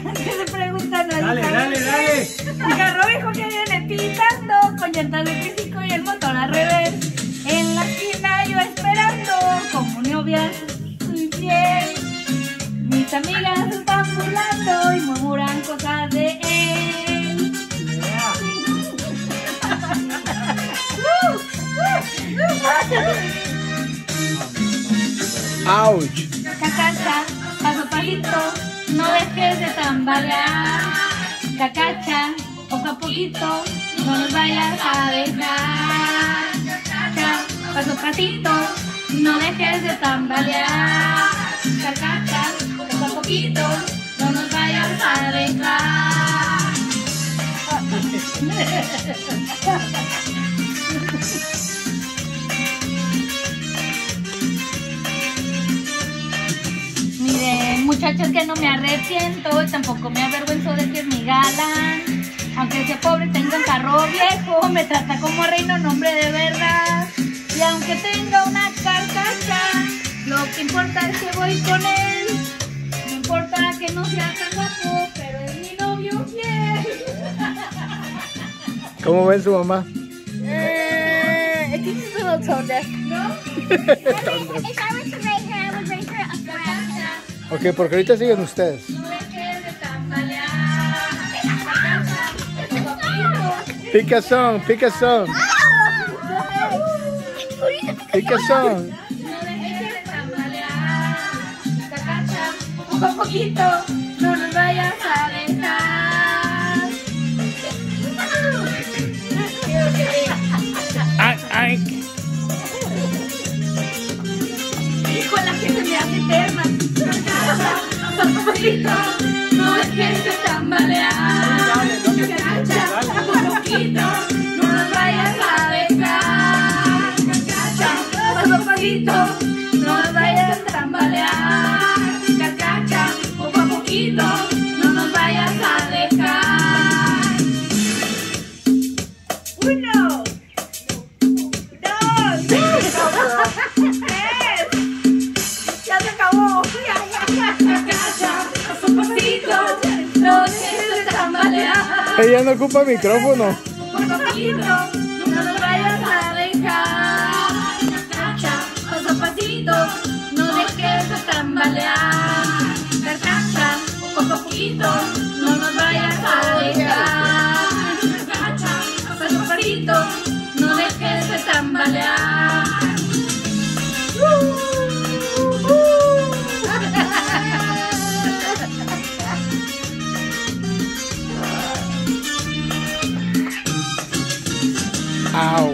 que se preguntan. Dale, dale, dale. El carro viejo que viene pitando con llantas de triciclo y el motor al revés. En la esquina yo esperando como novia soy fiel. Mis amigas están burlando y murmuran cosas de él. Ouch. Cacacha, paso a pasito, no dejes de tambalear. Cacacha, poco a poquito, no nos vayas a dejar. Cacacha, paso a pasito, no dejes de tambalear. Cacacha, poco a poquito, no nos vayas a dejar. Miren, muchachos, que no me arrepiento y tampoco me avergüenzo de que es mi galán. Aunque sea pobre, tenga un carro viejo, me trata como reino, nombre de verdad. Y aunque tenga una carcacha, lo que importa es que voy con él. No importa que no sea tan guapo, pero es mi novio fiel. ¿Cómo ven su mamá? I think she's a little tone deaf. ¿No? If I were to rate her, I would rate her a 4 out of 10. Ok, porque ahorita siguen ustedes. No dejes de tambalear. Pick a song, pick a song. Pick a song. No dejes de tambalear. Cacacha, poco a poquito, no nos vayas a dejar. Ay, ay. Hijo, la que se me hace eterna. Cacacha, poco a poquito, no dejes de tambalear. Cacacha, poco a poquito, no nos vayas a dejar. Cacacha, poco a poquito, no nos vayas a tambalear. Cacacha, poco a poquito, no nos vayas a dejar. 1, 2, 3. Ya se acabó. Cacacha, paso a pasito, no dejes de tambalear. Ella no ocupa micrófono. Poco a poquito, no nos vayas a dejar. Cacacha, paso a pasito, no dejes de tambalear. Cacacha, poco a poquito, no nos vayas a dejar. Cacacha, paso a pasito, no dejes de tambalear. Ow.